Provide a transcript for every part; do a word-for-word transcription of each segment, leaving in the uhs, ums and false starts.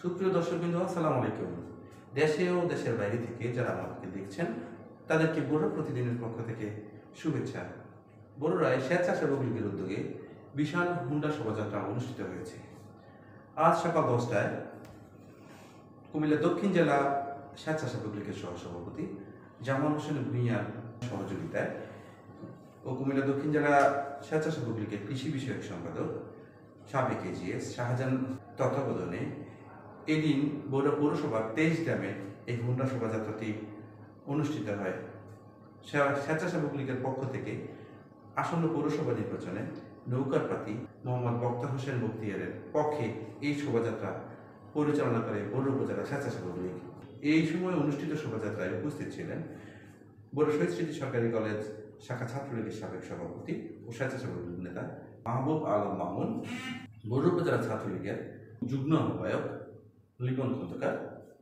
সুপ্রিয় দর্শকবৃন্দ, আসসালামু আলাইকুম। দেশে ও দেশের বাইরে থেকে যারা আমাকে দেখছেন তাদেরকে বড় প্রতিদিনের পক্ষ থেকে শুভেচ্ছা। বড়রায় স্বেচ্ছাসেবক লীগের উদ্যোগে বিশাল হুন্ডা শোভাযাত্রা অনুষ্ঠিত হয়েছে। আজ সকাল দশটায় কুমিল্লা দক্ষিণ জেলা স্বেচ্ছাসেবক লীগের সহসভাপতি জামাল হোসেন ভূঁইয়ার সহযোগিতায় ও কুমিল্লা দক্ষিণ জেলা স্বেচ্ছাসেবক লীগের কৃষি বিষয়ক সম্পাদক সাবেক এজিএস শাহজাহান তত্ত্বাবধানে এদিন বগুড়া পৌরসভার তেইশ গ্রামে এই হুন্ডা শোভাযাত্রাটি অনুষ্ঠিত হয়। স্বেচ্ছাসেবক লীগের পক্ষ থেকে আসন্ন পৌরসভা নির্বাচনে নৌকার প্রার্থী মোহাম্মদ বক্তা হোসেন বখতিয়ারের পক্ষে এই শোভাযাত্রা পরিচালনা করে বগুড়া উপজেলা স্বেচ্ছাসেবক লীগ। এই সময় অনুষ্ঠিত শোভাযাত্রায় উপস্থিত ছিলেন বগুড়া শহীদ স্মৃতি সরকারি কলেজ শাখা ছাত্রলীগের সাবেক সভাপতি ও স্বেচ্ছাসেবক লীগ নেতা মাহবুব আলম মামুন, বগুড়া উপজেলা ছাত্রলীগের যুগ্ম আহ্বায়ক লিপন খন্দকার,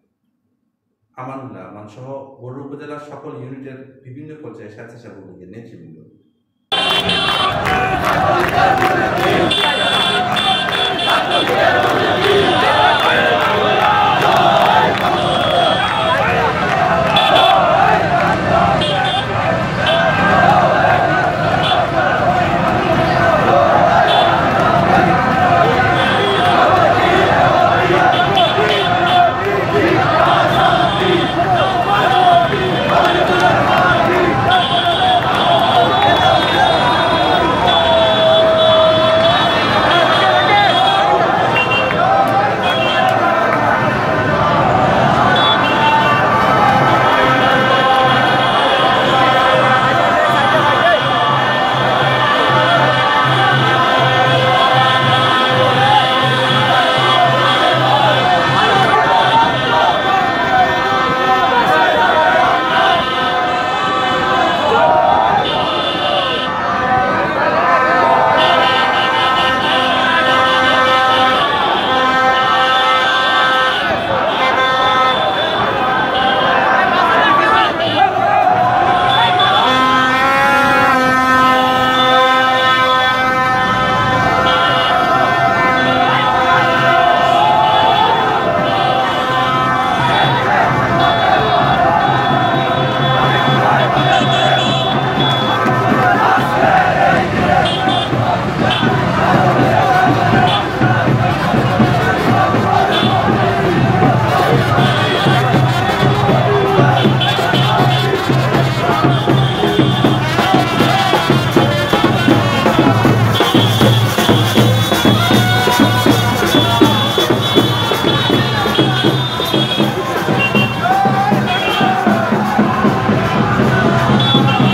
আমানুল্লাহ আমান সহ বগুড়া উপজেলার সকল ইউনিটের বিভিন্ন পর্যায়ে স্বেচ্ছাসেবক লীগের নেতৃবৃন্দ।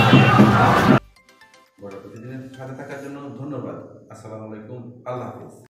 বড় প্রতিদিনের সাথে থাকার জন্য ধন্যবাদ। আসসালামু আলাইকুম। আল্লাহ হাফিজ।